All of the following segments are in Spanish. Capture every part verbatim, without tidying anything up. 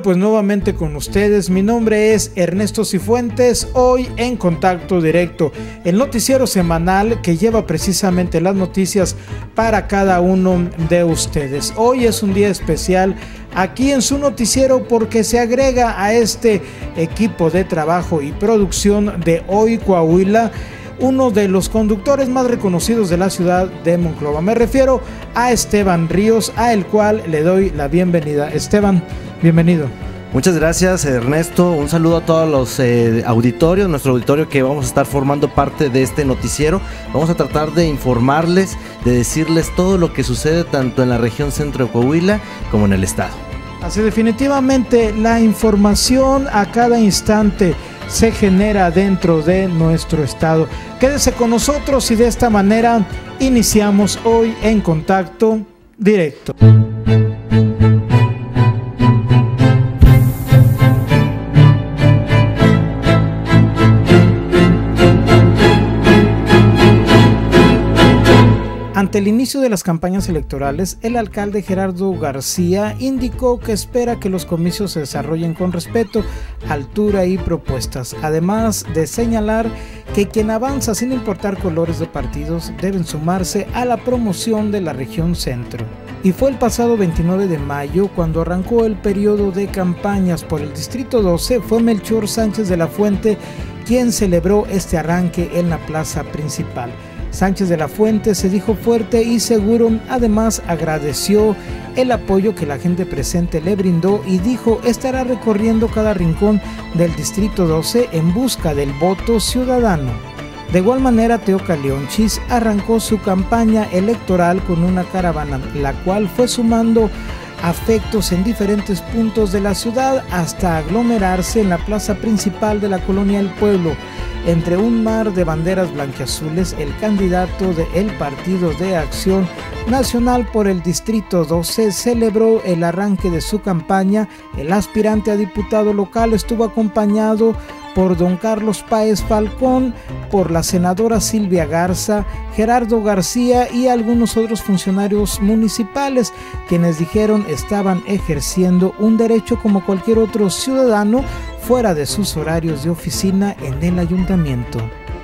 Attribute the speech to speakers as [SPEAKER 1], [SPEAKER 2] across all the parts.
[SPEAKER 1] pues nuevamente con ustedes, mi nombre es Ernesto Cifuentes, hoy en Contacto Directo, el noticiero semanal que lleva precisamente las noticias para cada uno de ustedes. Hoy es un día especial aquí en su noticiero porque se agrega a este equipo de trabajo y producción de Hoy Coahuila uno de los conductores más reconocidos de la ciudad de Monclova. Me refiero a Esteban Ríos, a el cual le doy la bienvenida. Esteban, bienvenido.
[SPEAKER 2] Muchas gracias, Ernesto. Un saludo a todos los eh, auditorios, nuestro auditorio que vamos a estar formando parte de este noticiero. Vamos a tratar de informarles, de decirles todo lo que sucede tanto en la región centro de Coahuila como en el estado.
[SPEAKER 1] Así, definitivamente la información a cada instante se genera dentro de nuestro estado. Quédese con nosotros y de esta manera iniciamos hoy en Contacto Directo. Ante el inicio de las campañas electorales, el alcalde Gerardo García indicó que espera que los comicios se desarrollen con respeto, altura y propuestas, además de señalar que quien avanza sin importar colores de partidos deben sumarse a la promoción de la región centro. Y fue el pasado veintinueve de mayo cuando arrancó el periodo de campañas por el Distrito doce, fue Melchor Sánchez de la Fuente quien celebró este arranque en la plaza principal. Sánchez de la Fuente se dijo fuerte y seguro, además agradeció el apoyo que la gente presente le brindó y dijo estará recorriendo cada rincón del Distrito doce en busca del voto ciudadano. De igual manera, Teo Calionchis arrancó su campaña electoral con una caravana, la cual fue sumando afectos en diferentes puntos de la ciudad hasta aglomerarse en la plaza principal de la colonia El Pueblo. Entre un mar de banderas blanquiazules, el candidato del Partido de Acción Nacional por el Distrito doce celebró el arranque de su campaña. El aspirante a diputado local estuvo acompañado por don Carlos Páez Falcón, por la senadora Silvia Garza, Gerardo García y algunos otros funcionarios municipales, quienes dijeron estaban ejerciendo un derecho como cualquier otro ciudadano fuera de sus horarios de oficina en el ayuntamiento.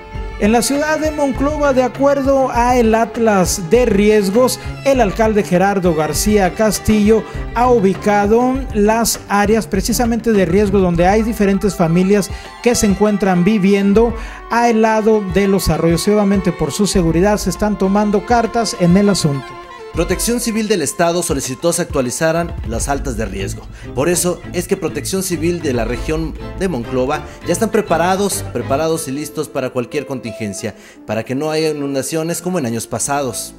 [SPEAKER 1] En la ciudad de Monclova, de acuerdo a el Atlas de Riesgos, el alcalde Gerardo García Castillo ha ubicado las áreas precisamente de riesgo donde hay diferentes familias que se encuentran viviendo al lado de los arroyos. Y obviamente por su seguridad se están tomando cartas en el asunto.
[SPEAKER 2] Protección Civil del Estado solicitó se actualizaran las altas de riesgo. Por eso es que Protección Civil de la región de Monclova ya están preparados, preparados y listos para cualquier contingencia, para que no haya inundaciones como en años pasados.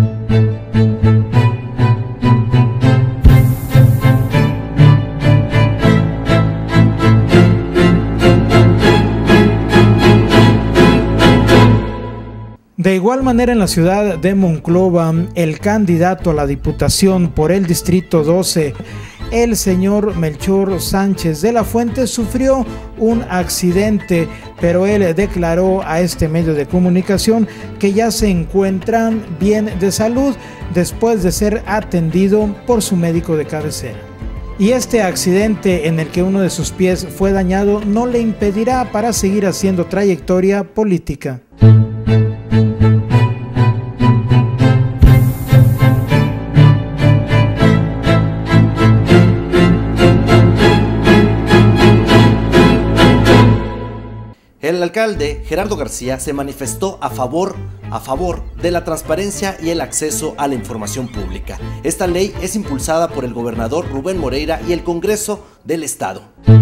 [SPEAKER 1] De igual manera, en la ciudad de Monclova, el candidato a la diputación por el Distrito doce, el señor Melchor Sánchez de la Fuente, sufrió un accidente, pero él declaró a este medio de comunicación que ya se encuentra bien de salud después de ser atendido por su médico de cabecera. Y este accidente en el que uno de sus pies fue dañado no le impedirá para seguir haciendo trayectoria política.
[SPEAKER 2] El alcalde Gerardo García se manifestó a favor, a favor de la transparencia y el acceso a la información pública. Esta ley es impulsada por el gobernador Rubén Moreira y el Congreso del Estado.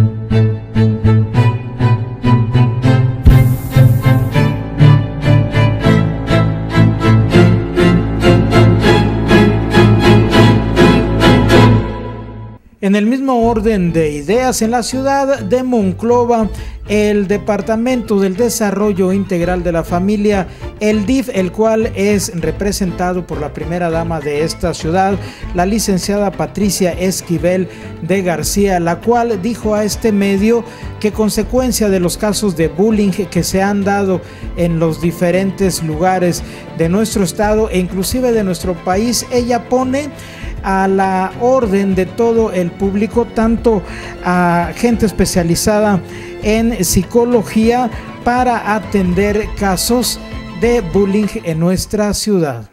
[SPEAKER 1] En el mismo orden de ideas, en la ciudad de Monclova, el Departamento del Desarrollo Integral de la Familia, el D I F, el cual es representado por la primera dama de esta ciudad, la licenciada Patricia Esquivel de García, la cual dijo a este medio que consecuencia de los casos de bullying que se han dado en los diferentes lugares de nuestro estado e inclusive de nuestro país, ella pone a la orden de todo el público, tanto a gente especializada en psicología, para atender casos de bullying en nuestra ciudad.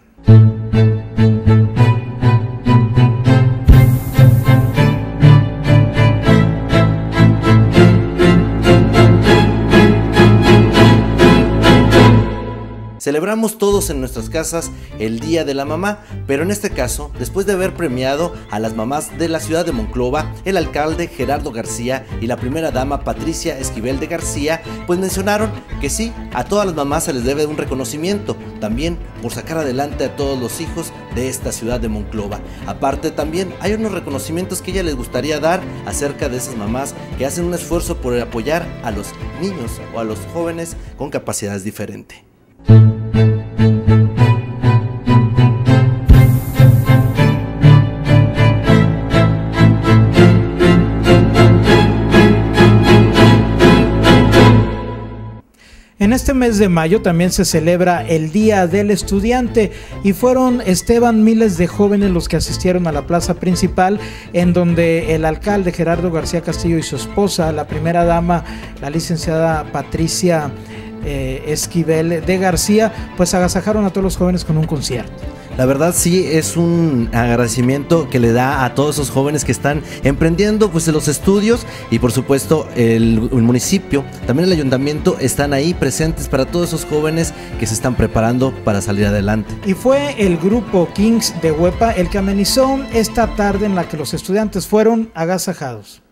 [SPEAKER 2] Celebramos todos en nuestras casas el Día de la Mamá, pero en este caso, después de haber premiado a las mamás de la ciudad de Monclova, el alcalde Gerardo García y la primera dama Patricia Esquivel de García, pues mencionaron que sí, a todas las mamás se les debe un reconocimiento, también por sacar adelante a todos los hijos de esta ciudad de Monclova. Aparte, también hay unos reconocimientos que ella les gustaría dar acerca de esas mamás que hacen un esfuerzo por apoyar a los niños o a los jóvenes con capacidades diferentes.
[SPEAKER 1] En este mes de mayo también se celebra el Día del Estudiante y fueron, Esteban, miles de jóvenes los que asistieron a la plaza principal, en donde el alcalde Gerardo García Castillo y su esposa, la primera dama, la licenciada Patricia eh, Esquivel de García, pues agasajaron a todos los jóvenes con un concierto.
[SPEAKER 2] La verdad sí es un agradecimiento que le da a todos esos jóvenes que están emprendiendo pues en los estudios, y por supuesto el, el municipio, también el ayuntamiento están ahí presentes para todos esos jóvenes que se están preparando para salir adelante.
[SPEAKER 1] Y fue el grupo Kings de Huepa el que amenizó esta tarde en la que los estudiantes fueron agasajados.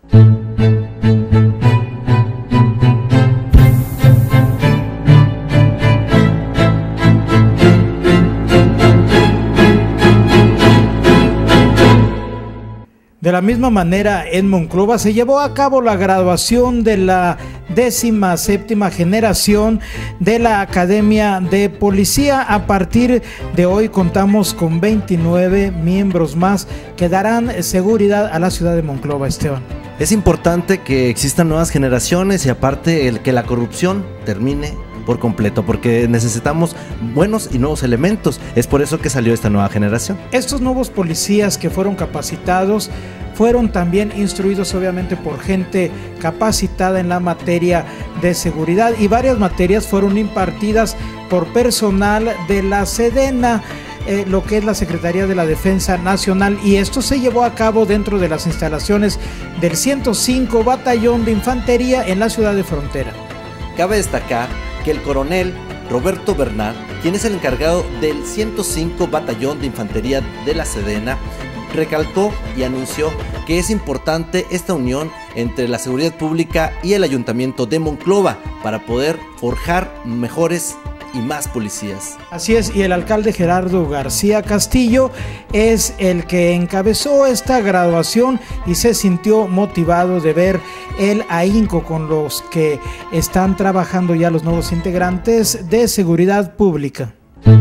[SPEAKER 1] De la misma manera, en Monclova se llevó a cabo la graduación de la décima séptima generación de la Academia de Policía. A partir de hoy contamos con veintinueve miembros más que darán seguridad a la ciudad de Monclova, Esteban.
[SPEAKER 2] Es importante que existan nuevas generaciones y aparte el que la corrupción termine por completo, porque necesitamos buenos y nuevos elementos. Es por eso que salió esta nueva generación.
[SPEAKER 1] Estos nuevos policías que fueron capacitados fueron también instruidos obviamente por gente capacitada en la materia de seguridad, y varias materias fueron impartidas por personal de la Sedena, eh, lo que es la Secretaría de la Defensa Nacional, y esto se llevó a cabo dentro de las instalaciones del ciento cinco Batallón de Infantería en la ciudad de Frontera.
[SPEAKER 2] Cabe destacar que el coronel Roberto Bernal, quien es el encargado del ciento cinco Batallón de Infantería de la Sedena, recalcó y anunció que es importante esta unión entre la seguridad pública y el ayuntamiento de Monclova para poder forjar mejores y más policías.
[SPEAKER 1] Así es, y el alcalde Gerardo García Castillo es el que encabezó esta graduación y se sintió motivado de ver el ahínco con los que están trabajando ya los nuevos integrantes de seguridad pública.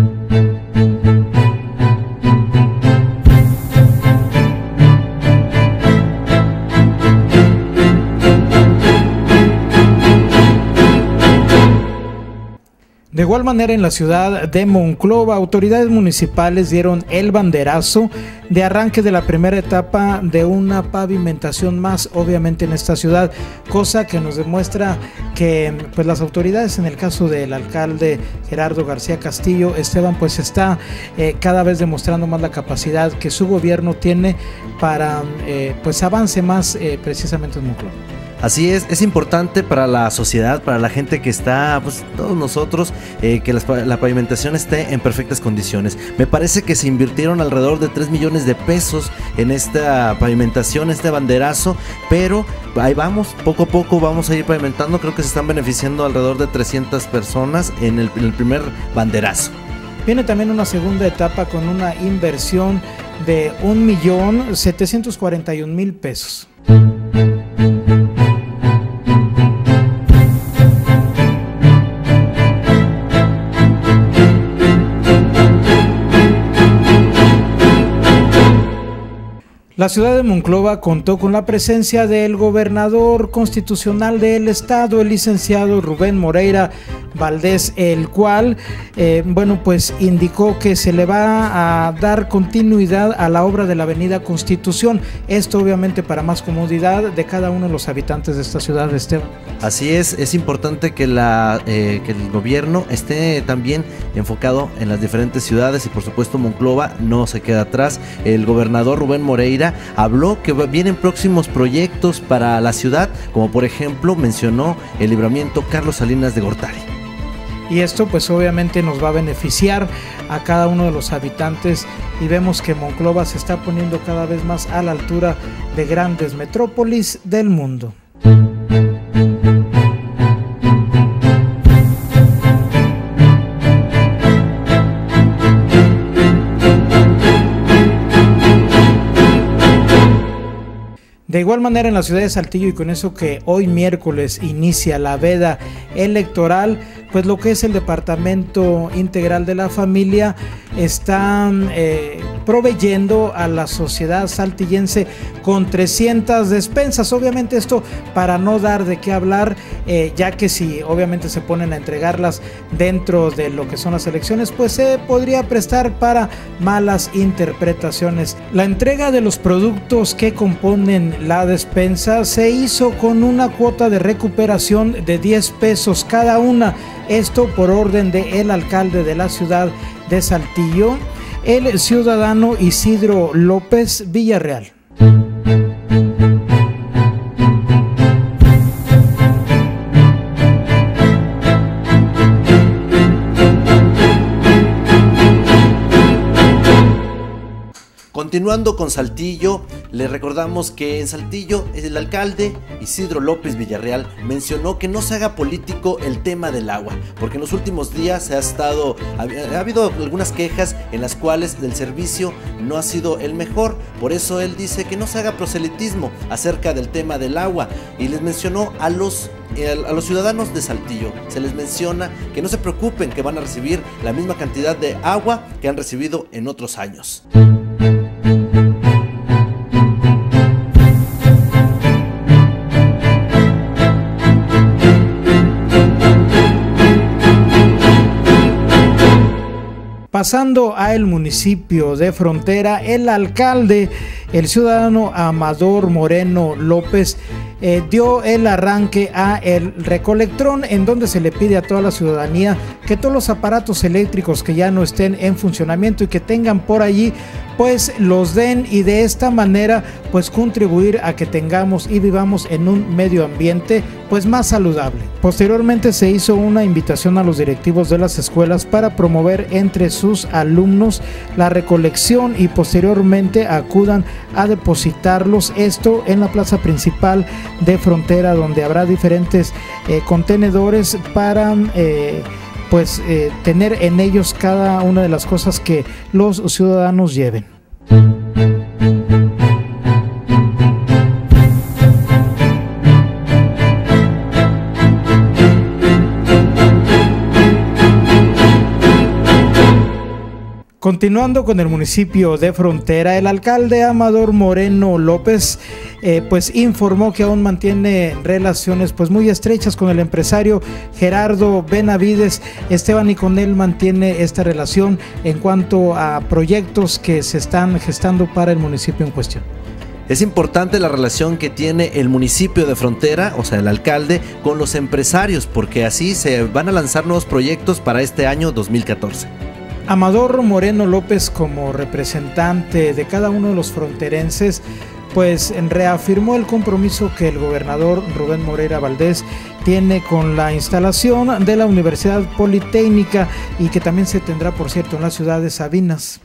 [SPEAKER 1] De igual manera, en la ciudad de Monclova, autoridades municipales dieron el banderazo de arranque de la primera etapa de una pavimentación más, obviamente en esta ciudad, cosa que nos demuestra que pues las autoridades, en el caso del alcalde Gerardo García Castillo, Esteban, pues está eh, cada vez demostrando más la capacidad que su gobierno tiene para eh, pues avance más eh, precisamente en Monclova.
[SPEAKER 2] Así es, es importante para la sociedad, para la gente que está, pues todos nosotros, eh, que la, la pavimentación esté en perfectas condiciones. Me parece que se invirtieron alrededor de tres millones de pesos en esta pavimentación, este banderazo, pero ahí vamos, poco a poco vamos a ir pavimentando. Creo que se están beneficiando alrededor de trescientas personas en el, en el primer banderazo.
[SPEAKER 1] Viene también una segunda etapa con una inversión de un millón setecientos cuarenta y un mil pesos. La La ciudad de Monclova contó con la presencia del gobernador constitucional del estado, el licenciado Rubén Moreira Valdés, el cual, eh, bueno, pues indicó que se le va a dar continuidad a la obra de la avenida Constitución. Esto obviamente para más comodidad de cada uno de los habitantes de esta ciudad, Esteban.
[SPEAKER 2] Así es, es importante que, la, eh, que el gobierno esté también enfocado en las diferentes ciudades y por supuesto Monclova no se queda atrás. El gobernador Rubén Moreira habló que vienen próximos proyectos para la ciudad, como por ejemplo mencionó el libramiento Carlos Salinas de Gortari.
[SPEAKER 1] Y esto pues obviamente nos va a beneficiar a cada uno de los habitantes y vemos que Monclova se está poniendo cada vez más a la altura de grandes metrópolis del mundo. De igual manera en la ciudad de Saltillo, y con eso que hoy miércoles inicia la veda electoral, pues lo que es el Departamento Integral de la Familia está eh, proveyendo a la sociedad saltillense con trescientas despensas. Obviamente esto para no dar de qué hablar, eh, ya que si obviamente se ponen a entregarlas dentro de lo que son las elecciones, pues se podría prestar para malas interpretaciones. La entrega de los productos que componen la despensa se hizo con una cuota de recuperación de diez pesos cada una. Esto por orden del alcalde de la ciudad de Saltillo, el ciudadano Isidro López Villarreal.
[SPEAKER 2] Continuando con Saltillo, le recordamos que en Saltillo el alcalde Isidro López Villarreal mencionó que no se haga político el tema del agua, porque en los últimos días se ha estado, ha, ha habido algunas quejas en las cuales el servicio no ha sido el mejor. Por eso él dice que no se haga proselitismo acerca del tema del agua y les mencionó a los a los ciudadanos de Saltillo, se les menciona que no se preocupen, que van a recibir la misma cantidad de agua que han recibido en otros años.
[SPEAKER 1] Pasando a el municipio de Frontera, el alcalde, el ciudadano Amador Moreno López, eh, dio el arranque a el recolectrón, en donde se le pide a toda la ciudadanía que todos los aparatos eléctricos que ya no estén en funcionamiento y que tengan por allí, pues los den, y de esta manera pues contribuir a que tengamos y vivamos en un medio ambiente pues más saludable. Posteriormente se hizo una invitación a los directivos de las escuelas para promover entre sus alumnos la recolección y posteriormente acudan a depositarlos, esto en la plaza principal de Frontera, donde habrá diferentes eh, contenedores para eh, pues eh, tener en ellos cada una de las cosas que los ciudadanos lleven. Continuando con el municipio de Frontera, el alcalde Amador Moreno López eh, pues informó que aún mantiene relaciones pues muy estrechas con el empresario Gerardo Benavides Esteban, y con él mantiene esta relación en cuanto a proyectos que se están gestando para el municipio en cuestión.
[SPEAKER 2] Es importante la relación que tiene el municipio de Frontera, o sea el alcalde, con los empresarios, porque así se van a lanzar nuevos proyectos para este año dos mil catorce.
[SPEAKER 1] Amador Moreno López, como representante de cada uno de los fronterenses, pues reafirmó el compromiso que el gobernador Rubén Moreira Valdés tiene con la instalación de la Universidad Politécnica, y que también se tendrá, por cierto, en la ciudad de Sabinas.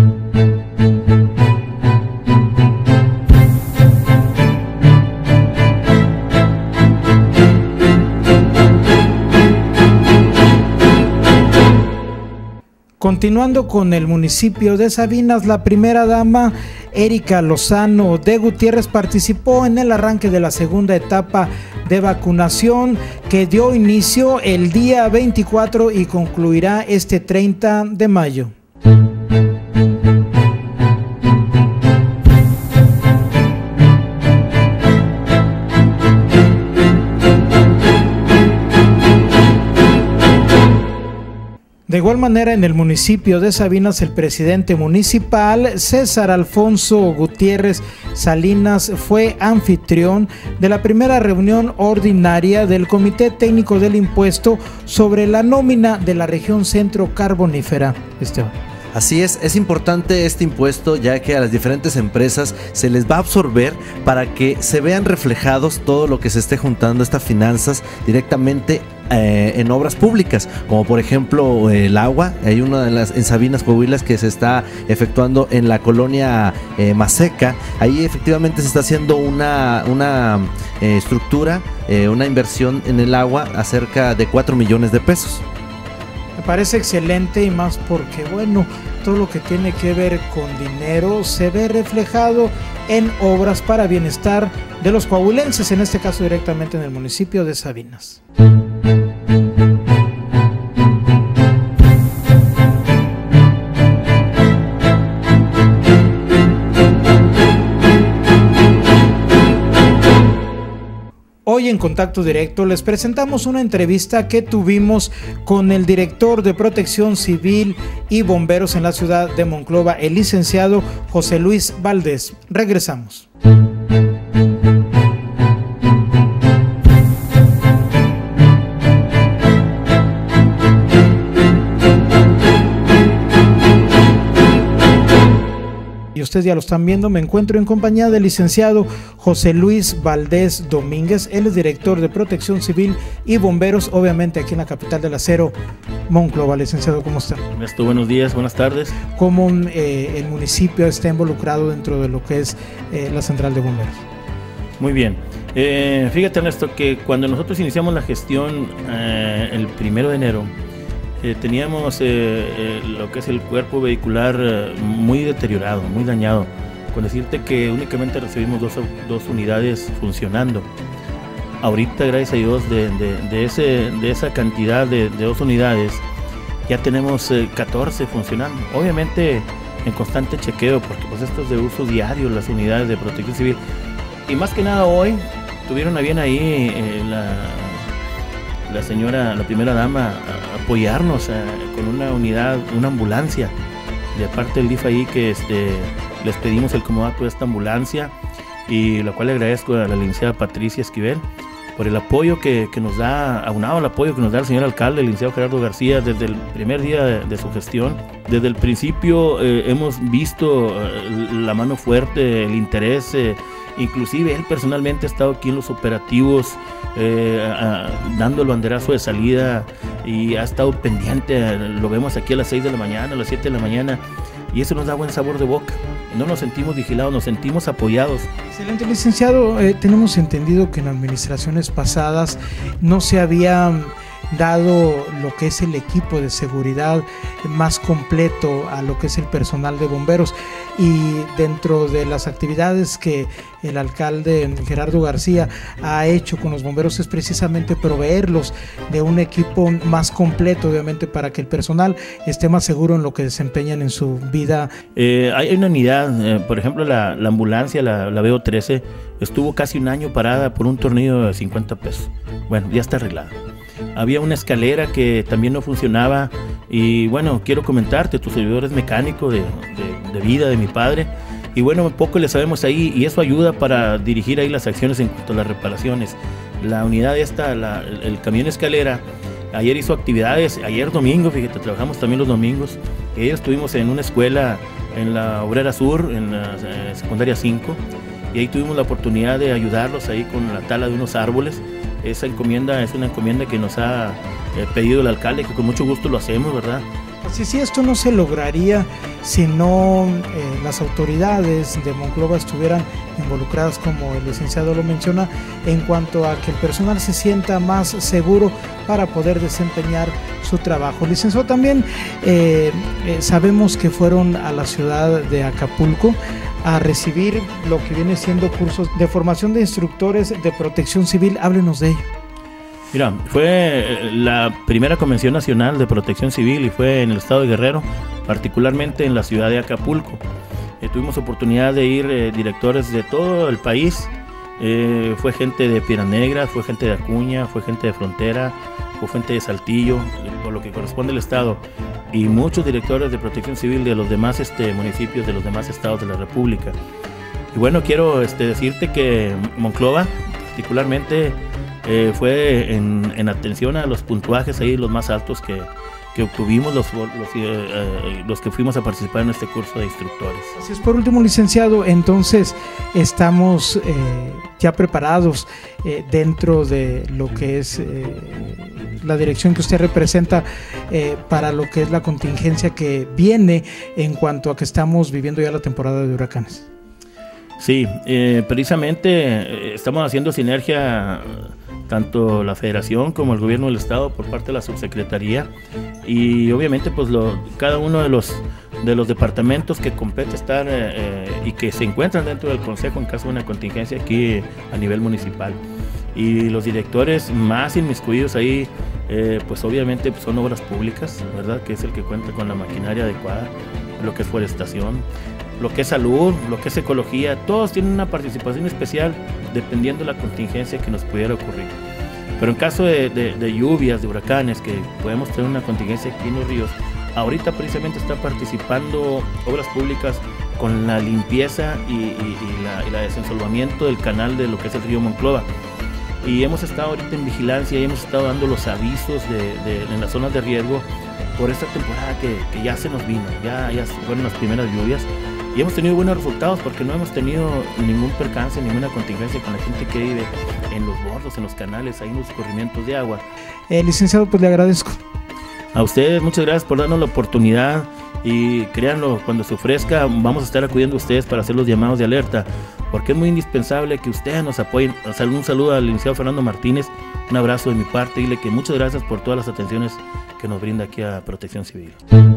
[SPEAKER 1] Continuando con el municipio de Sabinas, la primera dama Erika Lozano de Gutiérrez participó en el arranque de la segunda etapa de vacunación, que dio inicio el día veinticuatro y concluirá este treinta de mayo. De igual manera, en el municipio de Sabinas, el presidente municipal, César Alfonso Gutiérrez Salinas, fue anfitrión de la primera reunión ordinaria del Comité Técnico del Impuesto sobre la nómina de la región centro carbonífera. Esteban.
[SPEAKER 2] Así es, es importante este impuesto ya que a las diferentes empresas se les va a absorber para que se vean reflejados todo lo que se esté juntando estas finanzas directamente eh, en obras públicas, como por ejemplo el agua. Hay una de las en Sabinas, Coahuila, que se está efectuando en la colonia eh, Maseca. Ahí efectivamente se está haciendo una, una eh, estructura, eh, una inversión en el agua a cerca de cuatro millones de pesos.
[SPEAKER 1] Me parece excelente, y más porque, bueno, todo lo que tiene que ver con dinero se ve reflejado en obras para bienestar de los coahuilenses, en este caso directamente en el municipio de Sabinas. Hoy en Contacto Directo les presentamos una entrevista que tuvimos con el director de Protección Civil y Bomberos en la ciudad de Monclova, el licenciado José Luis Valdés. Regresamos. Y ustedes ya lo están viendo, me encuentro en compañía del licenciado José Luis Valdés Domínguez. Él es director de Protección Civil y Bomberos, obviamente aquí en la capital del acero, Monclova. Licenciado, ¿cómo está?
[SPEAKER 3] Ernesto, buenos días, buenas tardes.
[SPEAKER 1] ¿Cómo eh, el municipio está involucrado dentro de lo que es eh, la central de bomberos?
[SPEAKER 3] Muy bien. Eh, fíjate, Ernesto, que cuando nosotros iniciamos la gestión eh, el primero de enero, Eh, teníamos eh, eh, lo que es el cuerpo vehicular eh, muy deteriorado, muy dañado, con decirte que únicamente recibimos dos, dos unidades funcionando. Ahorita, gracias a Dios, de, de, de, ese, de esa cantidad de, de dos unidades, ya tenemos eh, catorce funcionando. Obviamente en constante chequeo, porque pues esto es de uso diario, las unidades de protección civil. Y más que nada hoy, tuvieron a bien ahí eh, la... la señora, la primera dama, a apoyarnos a, con una unidad, una ambulancia de parte del D I F ahí, que este, les pedimos el comodato de esta ambulancia, y la cual le agradezco a la licenciada Patricia Esquivel por el apoyo que, que nos da, aunado al apoyo que nos da el señor alcalde, el licenciado Gerardo García, desde el primer día de, de su gestión. Desde el principio eh, hemos visto eh, la mano fuerte, el interés, eh, inclusive él personalmente ha estado aquí en los operativos, eh, a, dando el banderazo de salida, y ha estado pendiente. Lo vemos aquí a las seis de la mañana, a las siete de la mañana, y eso nos da buen sabor de boca. No nos sentimos vigilados, nos sentimos apoyados.
[SPEAKER 1] Excelente, licenciado. Eh, tenemos entendido que en administraciones pasadas no se había dado lo que es el equipo de seguridad más completo a lo que es el personal de bomberos, y dentro de las actividades que el alcalde Gerardo García ha hecho con los bomberos es precisamente proveerlos de un equipo más completo, obviamente, para que el personal esté más seguro en lo que desempeñan en su vida.
[SPEAKER 3] Eh, hay una unidad, eh, por ejemplo la, la ambulancia, la, la B O trece, estuvo casi un año parada por un tornillo de cincuenta pesos. Bueno, ya está arreglada. Había una escalera que también no funcionaba, y bueno, quiero comentarte, tu servidor es mecánico de, de, de vida de mi padre, y bueno, poco le sabemos ahí, y eso ayuda para dirigir ahí las acciones en cuanto a las reparaciones. La unidad esta, la, el, el camión escalera, ayer hizo actividades, ayer domingo, fíjate, trabajamos también los domingos. Ayer estuvimos en una escuela en la Obrera Sur, en la eh, secundaria cinco, y ahí tuvimos la oportunidad de ayudarlos ahí con la tala de unos árboles. Esa encomienda es una encomienda que nos ha eh, pedido el alcalde, que con mucho gusto lo hacemos, ¿verdad?
[SPEAKER 1] Sí, sí, esto no se lograría si no eh, las autoridades de Monclova estuvieran involucradas, como el licenciado lo menciona, en cuanto a que el personal se sienta más seguro para poder desempeñar su trabajo. Licenciado, también eh, eh, sabemos que fueron a la ciudad de Acapulco a recibir lo que viene siendo cursos de formación de instructores de protección civil. Háblenos de ello.
[SPEAKER 3] Mira, fue la primera convención nacional de protección civil, y fue en el estado de Guerrero, particularmente en la ciudad de Acapulco. Eh, tuvimos oportunidad de ir eh, directores de todo el país. Eh, fue gente de Piedras Negras, fue gente de Acuña, fue gente de Frontera, Fuente de Saltillo, por lo que corresponde al estado, y muchos directores de protección civil de los demás este, municipios, de los demás estados de la República. Y bueno, quiero este, decirte que Monclova particularmente eh, fue en, en atención a los puntuajes ahí los más altos que, que obtuvimos los, los, eh, los que fuimos a participar en este curso de instructores.
[SPEAKER 1] Así es. Por último, licenciado, entonces estamos eh, ya preparados eh, dentro de lo que es eh, la dirección que usted representa eh, para lo que es la contingencia que viene en cuanto a que estamos viviendo ya la temporada de huracanes.
[SPEAKER 3] Sí, eh, precisamente eh, estamos haciendo sinergia tanto la Federación como el Gobierno del Estado por parte de la Subsecretaría, y obviamente pues lo, cada uno de los de los departamentos que compete estar eh, eh, y que se encuentran dentro del Consejo en caso de una contingencia aquí a nivel municipal, y los directores más inmiscuidos ahí eh, pues obviamente pues, son obras públicas, ¿verdad? Que es el que cuenta con la maquinaria adecuada, lo que es forestación, lo que es salud, lo que es ecología. Todos tienen una participación especial dependiendo de la contingencia que nos pudiera ocurrir. Pero en caso de, de, de lluvias, de huracanes, que podemos tener una contingencia aquí en los ríos, ahorita precisamente está participando obras públicas con la limpieza y, y, y, la, y la desensolvamiento del canal de lo que es el río Monclova. Y hemos estado ahorita en vigilancia y hemos estado dando los avisos de, de, en las zonas de riesgo por esta temporada que, que ya se nos vino, ya, ya fueron las primeras lluvias. Y hemos tenido buenos resultados porque no hemos tenido ningún percance, ninguna contingencia con la gente que vive en los bordos, en los canales, ahí en los corrimientos de agua.
[SPEAKER 1] Eh, licenciado, pues le agradezco.
[SPEAKER 3] A ustedes, muchas gracias por darnos la oportunidad, y créanlo, cuando se ofrezca vamos a estar acudiendo a ustedes para hacer los llamados de alerta, porque es muy indispensable que ustedes nos apoyen. Un saludo al licenciado Fernando Martínez, un abrazo de mi parte, y dile que muchas gracias por todas las atenciones que nos brinda aquí a Protección Civil.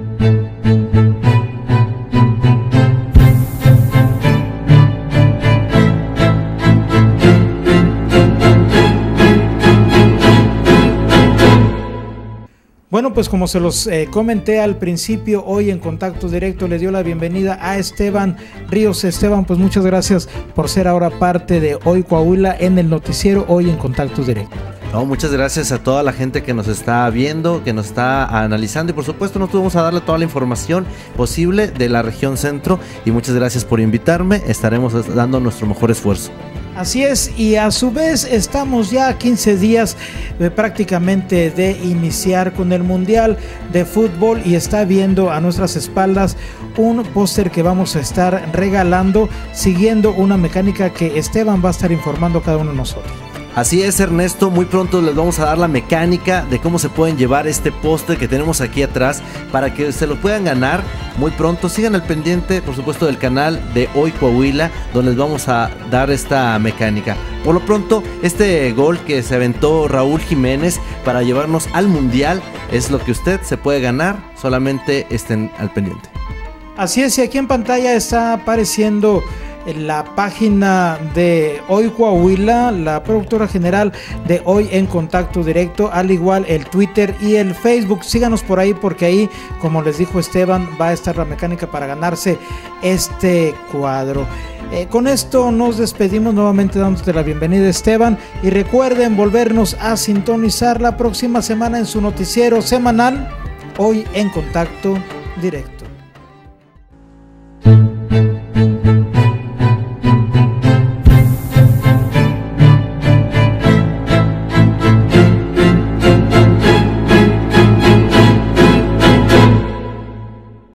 [SPEAKER 1] Bueno, pues como se los eh, comenté al principio, hoy en Contacto Directo le dio la bienvenida a Esteban Ríos. Esteban, pues muchas gracias por ser ahora parte de Hoy Coahuila en el noticiero Hoy en Contacto Directo.
[SPEAKER 2] No, muchas gracias a toda la gente que nos está viendo, que nos está analizando, y por supuesto nosotros vamos a darle toda la información posible de la región centro, y muchas gracias por invitarme. Estaremos dando nuestro mejor esfuerzo.
[SPEAKER 1] Así es, y a su vez estamos ya a quince días eh, prácticamente de iniciar con el Mundial de Fútbol, y está viendo a nuestras espaldas un póster que vamos a estar regalando siguiendo una mecánica que Esteban va a estar informando a cada uno de nosotros.
[SPEAKER 2] Así es, Ernesto, muy pronto les vamos a dar la mecánica de cómo se pueden llevar este póster que tenemos aquí atrás para que se lo puedan ganar muy pronto. Sigan al pendiente, por supuesto, del canal de Hoy Coahuila, donde les vamos a dar esta mecánica. Por lo pronto, este gol que se aventó Raúl Jiménez para llevarnos al Mundial es lo que usted se puede ganar, solamente estén al pendiente.
[SPEAKER 1] Así es, y aquí en pantalla está apareciendo en la página de Hoy Coahuila, la productora general de Hoy en Contacto Directo, al igual el Twitter y el Facebook. Síganos por ahí, porque ahí, como les dijo Esteban, va a estar la mecánica para ganarse este cuadro. Eh, con esto nos despedimos, nuevamente dándote la bienvenida, Esteban, y recuerden volvernos a sintonizar la próxima semana en su noticiero semanal Hoy en Contacto Directo.